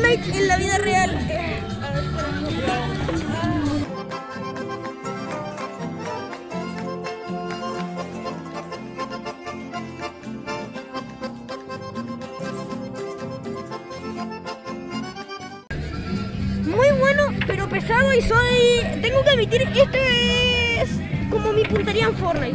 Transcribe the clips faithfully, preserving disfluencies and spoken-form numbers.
Fortnite en la vida real. Eh, a ver, muy bueno, pero pesado y soy... Tengo que admitir, este es como mi puntería en Fortnite.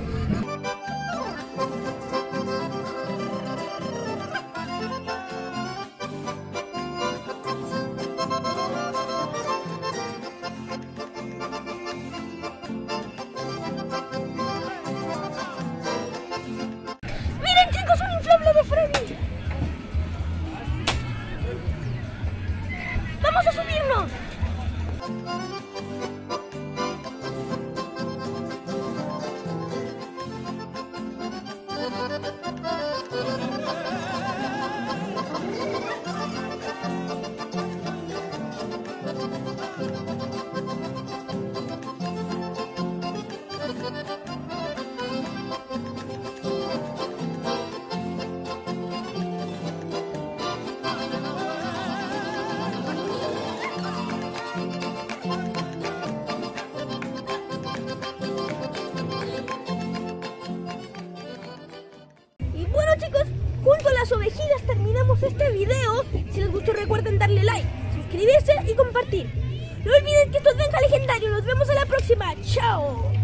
Miren chicos, un inflable de Freddy. ¡Vamos a subirnos! Bueno chicos, junto a las ovejitas terminamos este video. Si les gustó recuerden darle like, suscribirse y compartir. No olviden que esto es Benja Legendario. Nos vemos en la próxima. Chao.